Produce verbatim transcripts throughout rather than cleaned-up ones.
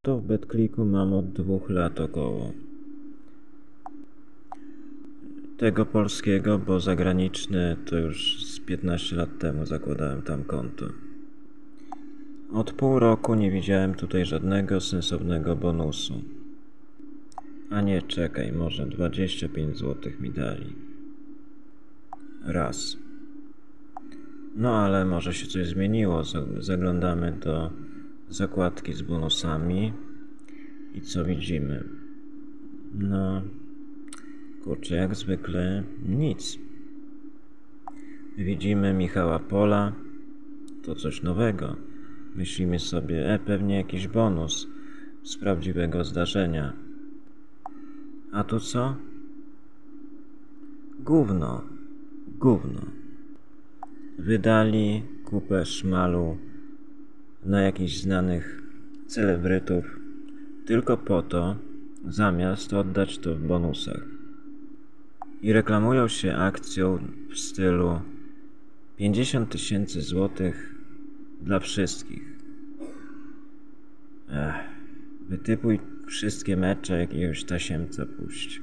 Konto w BetClicku mam od dwóch lat około. Tego polskiego, bo zagraniczne to już z piętnaście lat temu zakładałem tam konto. Od pół roku nie widziałem tutaj żadnego sensownego bonusu. A nie, czekaj, może dwadzieścia pięć złotych mi dali. Raz. No ale może się coś zmieniło. Zaglądamy do zakładki z bonusami i co widzimy? No, kurczę, jak zwykle nic. Widzimy Michała Pola, to coś nowego. Myślimy sobie, e, pewnie jakiś bonus z prawdziwego zdarzenia. A tu co? Gówno, gówno. Wydali kupę szmalu na jakichś znanych celebrytów tylko po to, zamiast oddać to w bonusach. I reklamują się akcją w stylu pięćdziesiąt tysięcy złotych dla wszystkich. Ech, wytypuj wszystkie mecze jakiegoś tasiemca puść.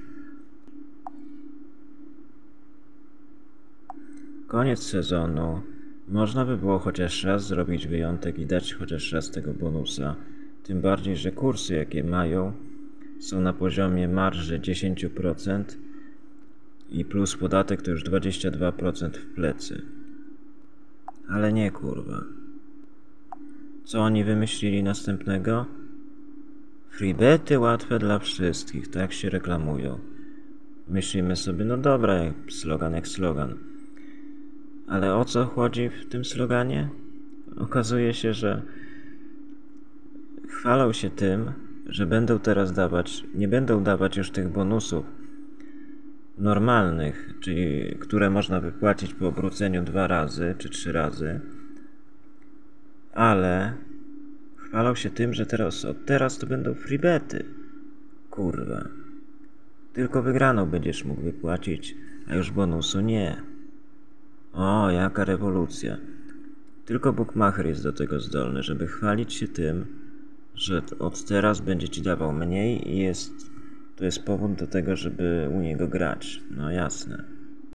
Koniec sezonu. Można by było chociaż raz zrobić wyjątek i dać chociaż raz tego bonusa. Tym bardziej, że kursy jakie mają są na poziomie marży dziesięć procent i plus podatek to już dwadzieścia dwa procent w plecy. Ale nie, kurwa. Co oni wymyślili następnego? Freebety łatwe dla wszystkich, tak się reklamują. Myślimy sobie, no dobra, slogan jak slogan. Ale o co chodzi w tym sloganie? Okazuje się, że chwalą się tym, że będą teraz dawać, nie będą dawać już tych bonusów normalnych, czyli które można wypłacić po obróceniu dwa razy czy trzy razy, ale chwalą się tym, że teraz od teraz to będą freebety. Kurwa. Tylko wygraną będziesz mógł wypłacić, a już bonusu nie. O, jaka rewolucja. Tylko bookmacher jest do tego zdolny, żeby chwalić się tym, że od teraz będzie ci dawał mniej i jest, to jest powód do tego, żeby u niego grać. No jasne.